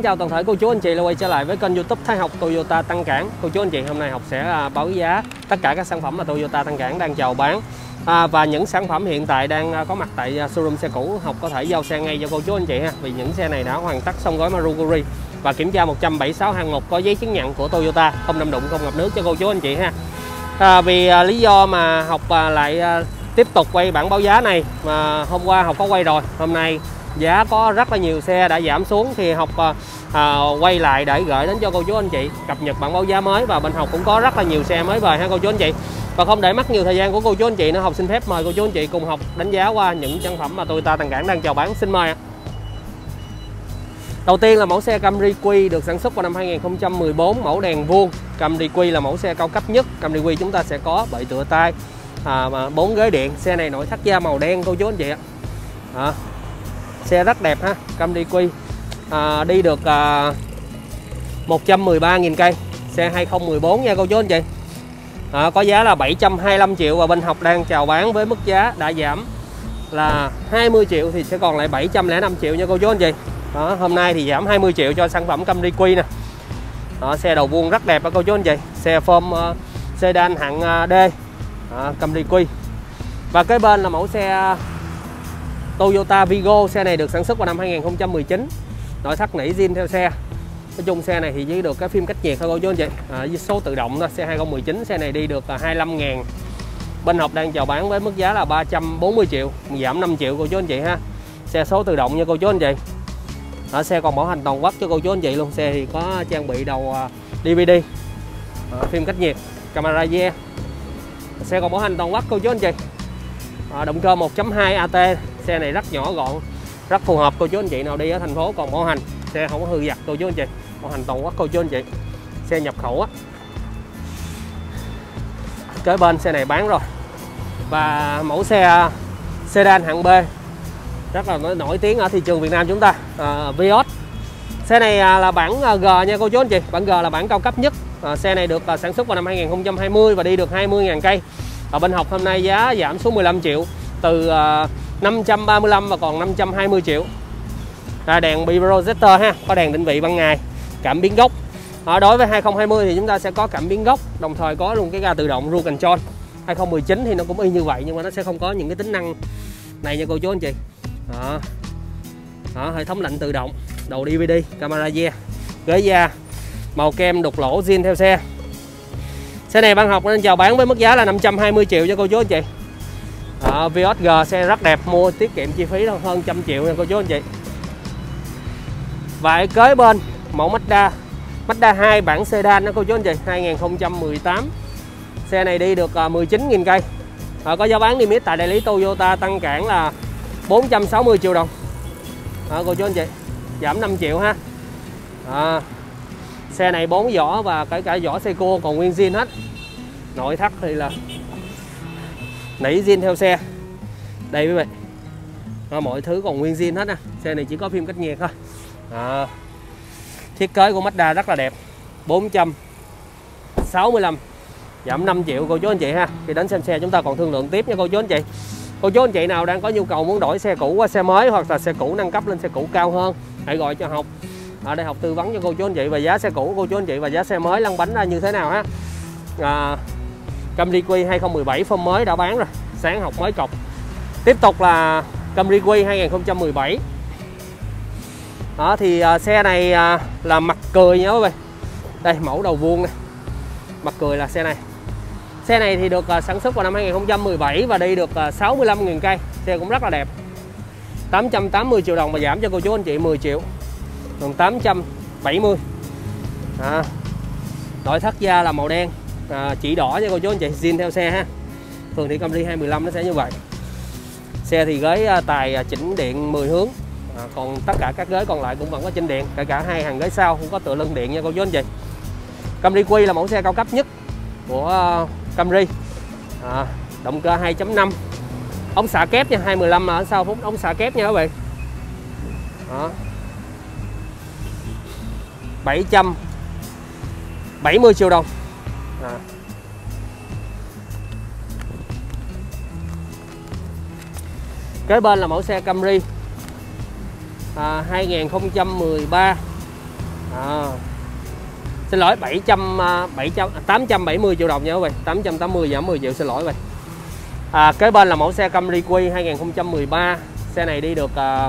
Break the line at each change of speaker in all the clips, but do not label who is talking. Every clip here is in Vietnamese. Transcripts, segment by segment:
Kính chào toàn thể cô chú anh chị đã quay trở lại với kênh YouTube Thái Học Toyota Tân Cảng. Cô chú anh chị, hôm nay Học sẽ báo giá tất cả các sản phẩm mà Toyota Tân Cảng đang chào bán, và những sản phẩm hiện tại đang có mặt tại showroom xe cũ. Học có thể giao xe ngay cho cô chú anh chị ha, vì những xe này đã hoàn tất xong gói Maruguri và kiểm tra 176 hạng mục, có giấy chứng nhận của Toyota, không đâm đụng, không ngập nước cho cô chú anh chị ha. Vì lý do mà Học lại tiếp tục quay bản báo giá này, mà hôm qua Học có quay rồi, hôm nay giá có rất là nhiều xe đã giảm xuống thì Học quay lại để gửi đến cho cô chú anh chị cập nhật bản báo giá mới. Và bên Học cũng có rất là nhiều xe mới về ha cô chú anh chị. Và không để mất nhiều thời gian của cô chú anh chị nữa, Học xin phép mời cô chú anh chị cùng Học đánh giá qua những sản phẩm mà Toyota Tân Cảng đang chào bán. Xin mời ạ. Đầu tiên là mẫu xe Camry Q được sản xuất vào năm 2014, mẫu đèn vuông. Camry Q là mẫu xe cao cấp nhất. Camry Q chúng ta sẽ có bệ tựa tay, 4 ghế điện. Xe này nội thất da màu đen cô chú anh chị ạ. Xe rất đẹp ha. Camry Q đi được 113.000 cây. Xe 2014 nha cô chú anh chị. Có giá là 725 triệu và bên Học đang chào bán với mức giá đã giảm là 20 triệu thì sẽ còn lại 705 triệu nha cô chú anh chị. Hôm nay thì giảm 20 triệu cho sản phẩm Camry Q nè. Xe đầu vuông rất đẹp đó cô chú anh chị. Xe form sedan hạng D, Camry Q. Và kế bên là mẫu xe Toyota Vigo. Xe này được sản xuất vào năm 2019, nội thất nỉ zin theo xe. Nói chung xe này thì chỉ được cái phim cách nhiệt thôi cô chú anh chị, với số tự động thôi. Xe 2019, xe này đi được 25.000. Bên Học đang chào bán với mức giá là 340 triệu, giảm 5 triệu cô chú anh chị ha. Xe số tự động nha cô chú anh chị. Xe còn bảo hành toàn quốc cho cô chú anh chị luôn. Xe thì có trang bị đầu DVD, phim cách nhiệt, camera rear. Xe còn bảo hành toàn quốc cô chú anh chị. Động cơ 1.2 AT. Xe này rất nhỏ gọn, rất phù hợp cô chú anh chị nào đi ở thành phố còn bảo hành. Xe không có hư vặt cô chú anh chị, bảo hành toàn quốc cô chú anh chị. Xe nhập khẩu á. Kế bên xe này bán rồi. Và mẫu xe sedan hạng B rất là nổi tiếng ở thị trường Việt Nam chúng ta, Vios. Xe này là bản G nha cô chú anh chị. Bản G là bản cao cấp nhất. Xe này được sản xuất vào năm 2020 và đi được 20.000 cây. Ở bên Học hôm nay giá giảm xuống 15 triệu, từ 535 và còn 520 triệu. Đèn bi projector ha, có đèn định vị ban ngày, cảm biến góc. Đối với 2020 thì chúng ta sẽ có cảm biến góc, đồng thời có luôn cái ga tự động cruise control. 2019 thì nó cũng y như vậy nhưng mà nó sẽ không có những cái tính năng này nha cô chú anh chị. Hệ thống lạnh tự động, đầu DVD, camera rear, ghế da màu kem đục lỗ zin theo xe. Xe này ban Học nên chào bán với mức giá là 520 triệu cho cô chú anh chị. Vios G xe rất đẹp, mua tiết kiệm chi phí hơn 100 triệu nha cô chú anh chị. Và kế bên mẫu Mazda 2 bản sedan đó cô chú anh chị, 2018. Xe này đi được 19.000 cây. Có giá bán niêm yết tại đại lý Toyota Tân Cảng là 460 triệu đồng. Cô chú anh chị, giảm 5 triệu ha. Xe này 4 vỏ và cả vỏ xe cua còn nguyên zin hết. Nội thất thì là nỉ zin theo xe. Đây quý vị, mọi thứ còn nguyên zin hết nè. Xe này chỉ có phim cách nhiệt thôi. Thiết kế của Mazda rất là đẹp. 465, giảm 5 triệu cô chú anh chị ha. Khi đến xem xe chúng ta còn thương lượng tiếp nha cô chú anh chị. Cô chú anh chị nào đang có nhu cầu muốn đổi xe cũ qua xe mới hoặc là xe cũ nâng cấp lên xe cũ cao hơn, hãy gọi cho Học. Ở đây Học tư vấn cho cô chú anh chị về giá xe cũ cô chú anh chị và giá xe mới lăn bánh ra như thế nào ha. Camry Q 2017 form mới đã bán rồi, sáng Học mới cọc. Tiếp tục là Camry Q 2017. Thì xe này là mặt cười nha quý vị. Đây mẫu đầu vuông này, mặt cười là xe này. Xe này thì được sản xuất vào năm 2017 và đi được 65.000 cây. Xe cũng rất là đẹp. 880 triệu đồng mà giảm cho cô chú anh chị 10 triệu, còn 870. Nội thất da là màu đen, chỉ đỏ cho cô chú anh chị, zin theo xe ha. Thường thì Camry 215 nó sẽ như vậy. Xe thì ghế tài chỉnh điện 10 hướng. Còn tất cả các ghế còn lại cũng vẫn có chỉnh điện, cả hai hàng ghế sau cũng có tựa lưng điện nha cô chú anh chị. Camry Q là mẫu xe cao cấp nhất của Camry. Động cơ 2.5, ống xả kép nha, 215 ở sau phút ống xả kép nha các bạn. 770 triệu đồng. Kế bên là mẫu xe Camry 2013, Xin lỗi, 870 triệu đồng nha các bạn, 880 giảm 10 triệu, xin lỗi vậy. Kế bên là mẫu xe Camry Quy 2013. Xe này đi được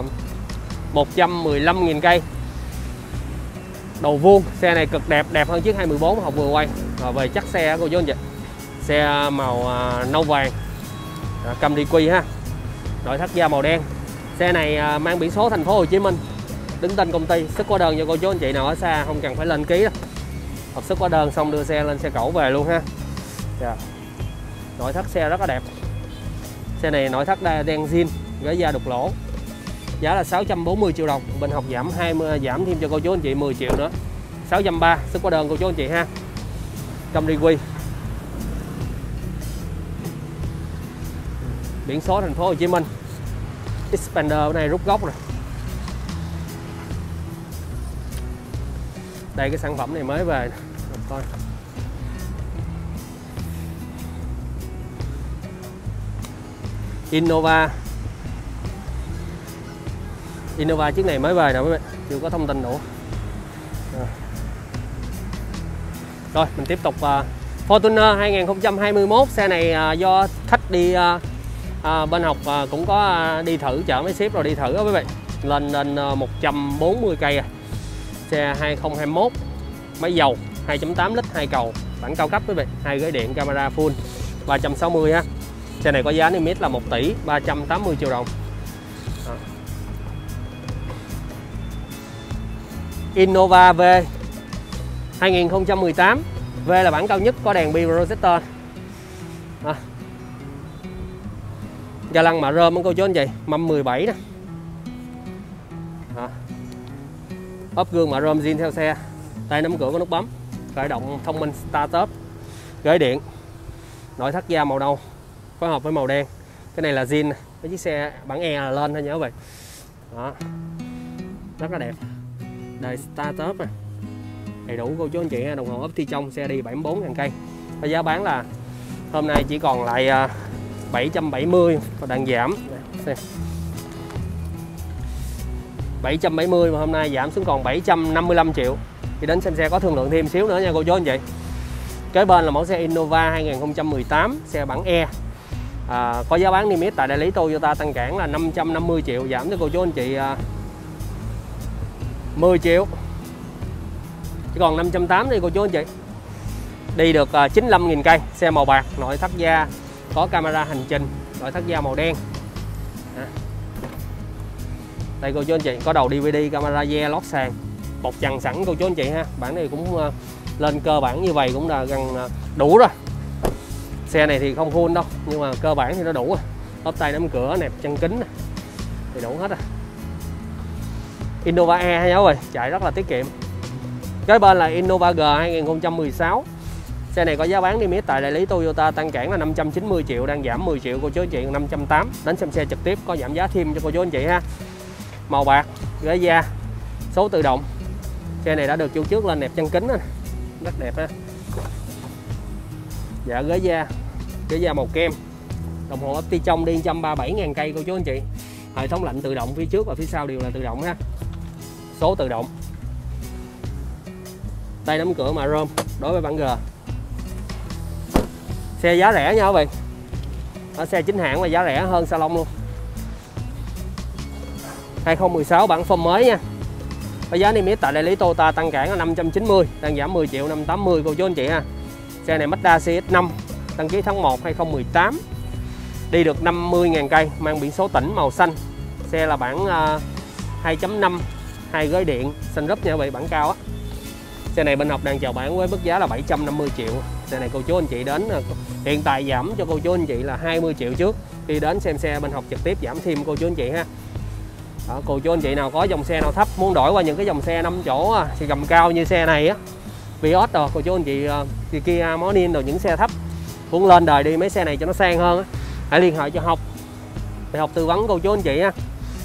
115.000 cây. Đầu vuông, xe này cực đẹp, đẹp hơn chiếc 214 học vừa quay. Về chắc xe cô chú anh chị. Xe màu nâu vàng, Camry Quy ha. Nội thất da màu đen. Xe này mang biển số thành phố Hồ Chí Minh, đứng tên công ty, sức hóa đơn cho cô chú anh chị nào ở xa không cần phải lên ký đó. Hợp sức hóa đơn xong đưa xe lên xe cẩu về luôn ha. Nội thất xe rất là đẹp. Xe này nội thất đen zin, ghế da đục lỗ. Giá là 640 triệu đồng. Bên học giảm giảm thêm cho cô chú anh chị 10 triệu nữa. 630 sức hóa đơn cô chú anh chị ha. Camry Quy. Biển số thành phố Hồ Chí Minh. Xpander này rút gốc rồi. Đây cái sản phẩm này mới về. Coi. Innova chiếc này mới về nè mấy bạn, chưa có thông tin đủ. Rồi mình tiếp tục Fortuner 2021. Xe này do khách đi bên học cũng có đi thử, chở mấy ship rồi đi thử đó mấy bạn, lên 140 cây à. Xe 2021, máy dầu 2.8 lít 2 cầu, bản cao cấp quý vị, 2 ghế điện, camera full, 360 ha. Xe này có giá niêm yết là 1 tỷ 380 triệu đồng. Innova V 2018. V là bản cao nhất, có đèn bi projector. Ga lăng mạ rơm cô chú anh chị, mâm 17 nè. Ốp gương mạ rơm zin theo xe. Tay nắm cửa có nút bấm, khởi động thông minh start up. Ghế điện. Nội thất da màu nâu phối hợp với màu đen. Cái này là zin, cái chiếc xe bản E là lên thôi nhớ vậy. Đó. Rất là đẹp. Đây start up nè. Đầy đủ cô chú anh chị, đồng hồ ốp thi trong, xe đi 74.000 cây. Và giá bán là hôm nay chỉ còn lại 770 và đang giảm. 770 mà hôm nay giảm xuống còn 755 triệu. Thì đến xem xe có thương lượng thêm xíu nữa nha cô chú anh chị. Kế bên là mẫu xe Innova 2018, xe bản E. Có giá bán niêm yết tại đại lý Toyota Tân Cảng là 550 triệu, giảm cho cô chú anh chị 10 triệu. Chỉ còn 580 đi cô chú anh chị. Đi được 95.000 cây, xe màu bạc, nội thất da có camera hành trình, nội thất da màu đen. Đây cô chú anh chị, có đầu DVD, camera re, lót sàn, bọc chằn sẵn cô chú anh chị ha. Bản này cũng lên cơ bản như vậy cũng là gần đủ rồi. Xe này thì không full đâu, nhưng mà cơ bản thì nó đủ rồi. Ốp tay nắm cửa, nẹp chân kính thì đủ hết rồi. Innova E nhớ rồi, chạy rất là tiết kiệm. Kế bên là Innova G 2016. Xe này có giá bán niêm yết tại đại lý Toyota Tân Cảng là 590 triệu, đang giảm 10 triệu cô chú anh chị, 580. Đến xem xe trực tiếp có giảm giá thêm cho cô chú anh chị ha. Màu bạc, ghế da, số tự động. Xe này đã được chủ trước lên nẹp chân kính, rất đẹp ha. Dạ ghế da màu kem. Đồng hồ ốp trong đi 137.000 cây cô chú anh chị. Hệ thống lạnh tự động phía trước và phía sau đều là tự động ha. Số tự động. Tay nắm cửa mạ rơm đối với bản G. Xe giá rẻ nha các bạn. Ở xe chính hãng và giá rẻ hơn salon luôn. 2016 bản form mới nha. Có giá niêm yết tại đại lý Toyota Tân Cảng là 590, đang giảm 10 triệu 580 cô chú anh chị ha. Xe này Mazda CX-5, đăng ký tháng 1 2018. Đi được 50.000 cây, mang biển số tỉnh màu xanh. Xe là bản 2.5, 2 ghế điện, sunroof nha vậy, bản cao á. Xe này bên học đang chào bán với mức giá là 750 triệu. Xe này cô chú anh chị đến hiện tại giảm cho cô chú anh chị là 20 triệu trước. Khi đến xem xe bên học trực tiếp giảm thêm cô chú anh chị ha. Đó, cô chú anh chị nào có dòng xe nào thấp muốn đổi qua những cái dòng xe 5 chỗ thì gầm cao như xe này á, Vios rồi cô chú anh chị Kia Morning rồi những xe thấp muốn lên đời đi mấy xe này cho nó sang hơn á, hãy liên hệ cho học để học tư vấn cô chú anh chị ha.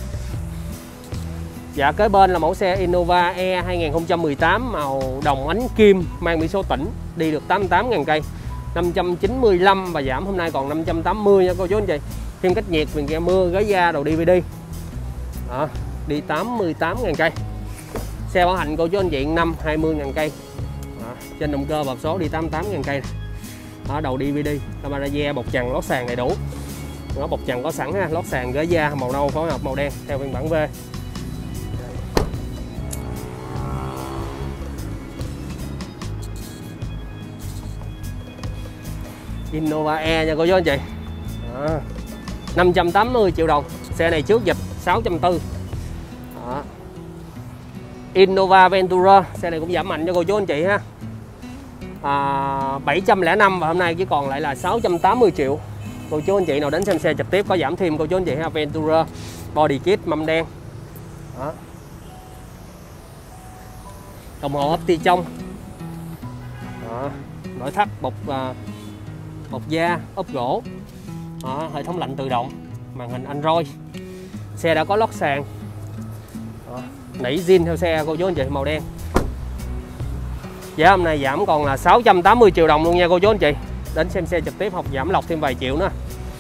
Dạ kế bên là mẫu xe Innova E 2018 màu đồng ánh kim, mang biển số tỉnh, đi được 88.000 cây, 595 và giảm hôm nay còn 580 nha cô chú anh chị. Thêm cách nhiệt, viền ke mưa, ghế da, đầu DVD. Đó, đi 88.000 cây. Xe bảo hành cô chú anh chị 5 20.000 cây. Trên động cơ hộp số đi 88.000 cây. Đó, đầu DVD, camera da, bọc trần, lót sàn đầy đủ. Nó bọc trần có sẵn ha, lót sàn ghế da màu nâu phối hợp màu đen theo phiên bản V. Innova E nha cô chú anh chị. 580 triệu đồng. Xe này trước dịch 640. Đó. Innova Ventura, xe này cũng giảm mạnh cho cô chú anh chị ha. 705 và hôm nay chỉ còn lại là 680 triệu. Cô chú anh chị nào đến xem xe trực tiếp có giảm thêm cô chú anh chị ha. Ventura body kit mâm đen. Đó. Đồng hồ ốp ti trong. Đó. Nội thất bọc da, ốp gỗ. Đó. Hệ thống lạnh tự động, màn hình Android. Xe đã có lót sàn. Đó. Nỉ zin theo xe cô chú anh chị màu đen. Giá hôm nay giảm còn là 680 triệu đồng luôn nha cô chú anh chị. Đến xem xe trực tiếp học giảm lọc thêm vài triệu nữa.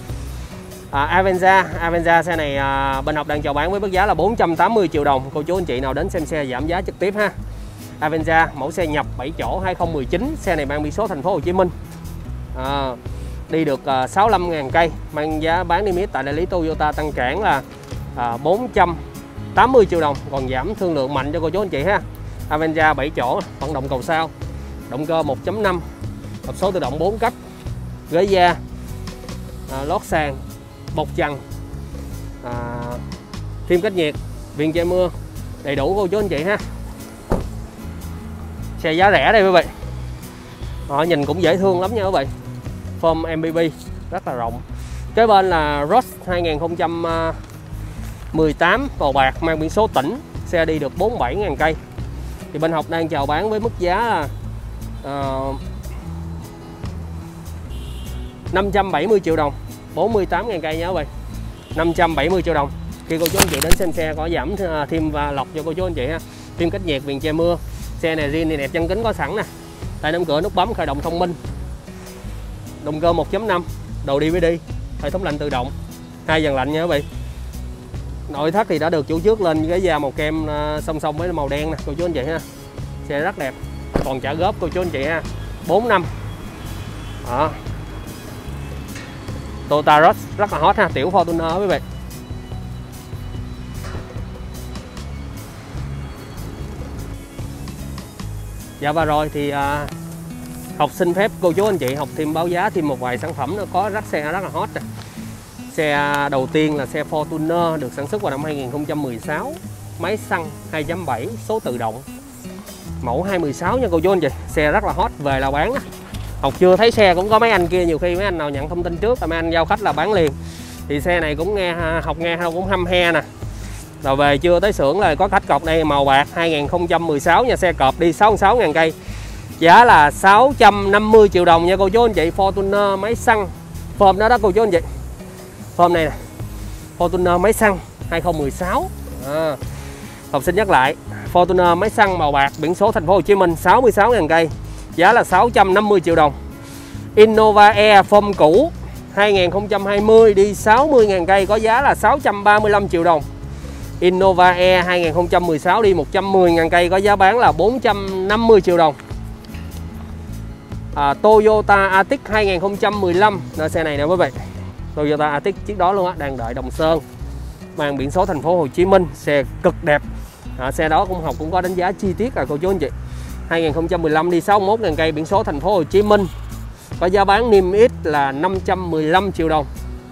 Avenza xe này bên học đang chào bán với mức giá là 480 triệu đồng. Cô chú anh chị nào đến xem xe giảm giá trực tiếp ha. Avenza mẫu xe nhập 7 chỗ 2019, xe này mang biển số thành phố Hồ Chí Minh. Đi được 65.000 cây, mang giá bán niêm yết tại đại lý Toyota Tân Cảng là 480 triệu đồng, còn giảm thương lượng mạnh cho cô chú anh chị ha. Avenza 7 chỗ, vận động cầu sau, động cơ 1.5, hộp số tự động 4 cấp, ghế da, lót sàn, bọc trần, phim cách nhiệt, viền che mưa, đầy đủ cô chú anh chị ha. Xe giá rẻ đây quý vị. Nhìn cũng dễ thương lắm nha quý vị. Form MPV rất là rộng. Kế bên là Ross 2018 màu bạc mang biển số tỉnh, xe đi được 47.000 cây. Thì bên học đang chào bán với mức giá là 570 triệu đồng, 48.000 cây nha quý vị. 570 triệu đồng. Khi cô chú anh chị đến xem xe có giảm thêm và lọc cho cô chú anh chị ha. Phim cách nhiệt, viền che mưa. Xe này riêng thì nẹp chân kính có sẵn nè. Tay nắm cửa, nút bấm khởi động thông minh. Động cơ 1.5, đầu DVD, hệ thống lạnh tự động, 2 dàn lạnh nha quý vị. Nội thất thì đã được chủ trước lên cái da màu kem song song với màu đen nè cô chú anh chị ha. Xe rất đẹp, còn trả góp cô chú anh chị ha, 4 năm. Đó. Toyota Rush rất là hot ha, tiểu Fortuner quý vị. Dạ và rồi thì học xin phép cô chú anh chị học thêm báo giá thêm một vài sản phẩm nữa, có xe rất là hot. Xe đầu tiên là xe Fortuner được sản xuất vào năm 2016, máy xăng 2.7 số tự động, mẫu 2016 nha cô chú anh chị. Xe rất là hot, về là bán. Học chưa thấy xe cũng có mấy anh kia, nhiều khi mấy anh nào nhận thông tin trước là mấy anh giao khách là bán liền. Thì xe này cũng học nghe cũng hăm he nè. Rồi về chưa tới xưởng là có khách cọc đây, màu bạc 2016 nha, xe cọp đi 66.000 cây. Giá là 650 triệu đồng nha cô chú anh chị. Fortuner máy xăng form đó cô chú anh chị. Form này nè, Fortuner máy xăng 2016. Học xin nhắc lại, Fortuner máy xăng màu bạc, biển số thành phố Hồ Chí Minh, 66.000 cây. Giá là 650 triệu đồng. Innova E form cũ 2020 đi 60.000 cây, có giá là 635 triệu đồng. Innova E 2016 đi 110.000 cây, có giá bán là 450 triệu đồng. Toyota Arctic 2015 là xe này nè quý vị. Toyota Arctic chiếc đó luôn á, đang đợi Đồng Sơn, mang biển số thành phố Hồ Chí Minh, xe cực đẹp. Xe đó cũng học cũng có đánh giá chi tiết rồi cô chú anh chị. 2015 đi 61.000 cây, biển số thành phố Hồ Chí Minh, có giá bán niêm yết là 515 triệu đồng.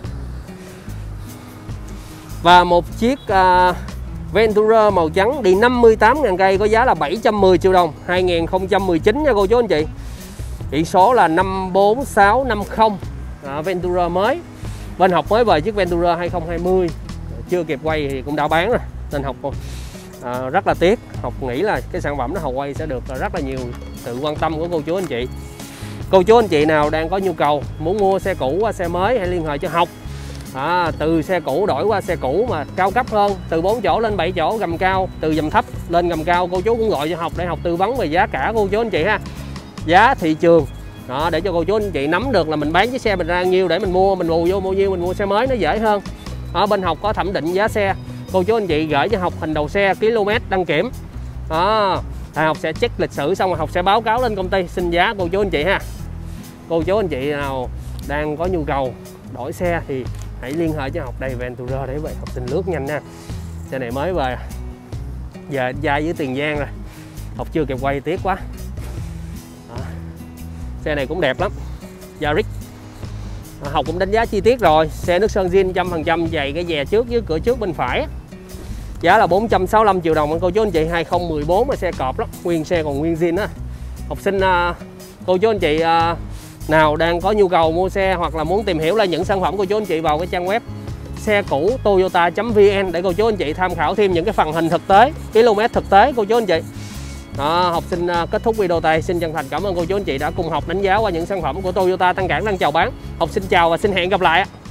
Và một chiếc Ventura màu trắng đi 58.000 cây, có giá là 710 triệu đồng. 2019 nha cô chú anh chị. Biển số là 54650. Ventura mới. Bên học mới về chiếc Ventura 2020, chưa kịp quay thì cũng đã bán rồi. Nên học rất là tiếc. Học nghĩ là cái sản phẩm nó hậu quay sẽ được rất là nhiều sự quan tâm của cô chú anh chị. Cô chú anh chị nào đang có nhu cầu muốn mua xe cũ qua xe mới, hãy liên hệ cho Học. Từ xe cũ đổi qua xe cũ mà cao cấp hơn, từ 4 chỗ lên 7 chỗ, gầm cao, từ gầm thấp lên gầm cao, cô chú cũng gọi cho Học để Học tư vấn về giá cả cô chú anh chị ha. Giá thị trường đó, để cho cô chú anh chị nắm được là mình bán chiếc xe mình ra nhiêu để mình mua, mình bù vô bao nhiêu mình mua xe mới nó dễ hơn. Ở bên Học có thẩm định giá xe, cô chú anh chị gửi cho Học hình đầu xe, km, đăng kiểm Đó, thầy học sẽ check lịch sử xong rồi học sẽ báo cáo lên công ty xin giá cô chú anh chị ha. Cô chú anh chị nào đang có nhu cầu đổi xe thì hãy liên hệ với học đây Ventura để vậy học sinh lướt nhanh nha. Xe này mới về, giờ ra với Tiền Giang rồi, học chưa kịp quay tiếc quá. Đó. Xe này cũng đẹp lắm, Yaris. Học cũng đánh giá chi tiết rồi, xe nước sơn zin 100%, dày cái dè trước với cửa trước bên phải. Giá là 465 triệu đồng anh cô chú anh chị, 2014 mà xe cọp lắm, nguyên xe còn nguyên zin á. Học sinh cô chú anh chị nào đang có nhu cầu mua xe hoặc là muốn tìm hiểu là những sản phẩm, cô chú anh chị vào cái trang web xe cũ toyota.vn để cô chú anh chị tham khảo thêm những cái phần hình thực tế, km thực tế cô chú anh chị. Đó, học sinh kết thúc video này, xin chân thành cảm ơn cô chú anh chị đã cùng học đánh giá qua những sản phẩm của Toyota Tân Cảng đang chào bán. Học sinh chào và xin hẹn gặp lại.